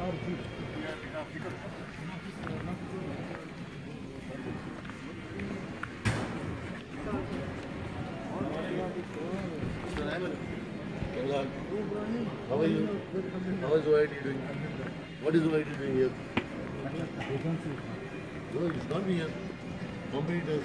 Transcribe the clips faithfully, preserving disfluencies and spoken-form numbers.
How are you? How is O I T doing? What is O I T doing here? No, it's not here. How many does?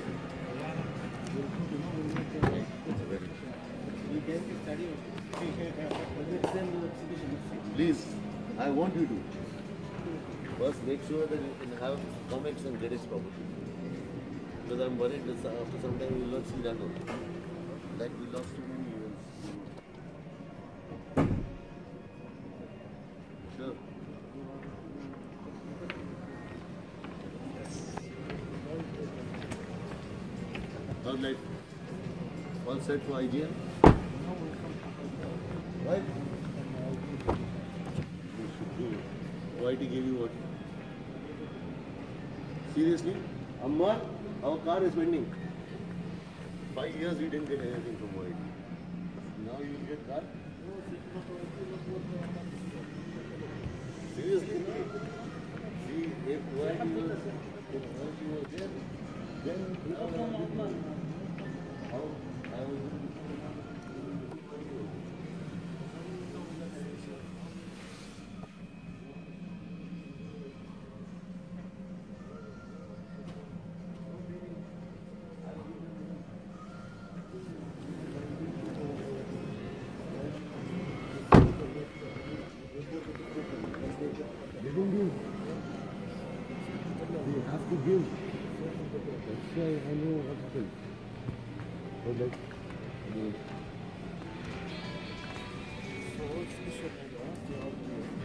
Please, I want you to first make sure that you can have comics and get it properly. Because I'm worried that after some time you will not see that one. Like we lost too many events. Sure. How's life? All set for I G N? Right? You should do it. O I T gave you what? Seriously? Ammar, our car is pending. Five years we didn't get anything from O I T. Now you will get car? Seriously? See, if O I T was, if O I T was there, then how I was you have to give. That's why I know what to do. So like, so what's the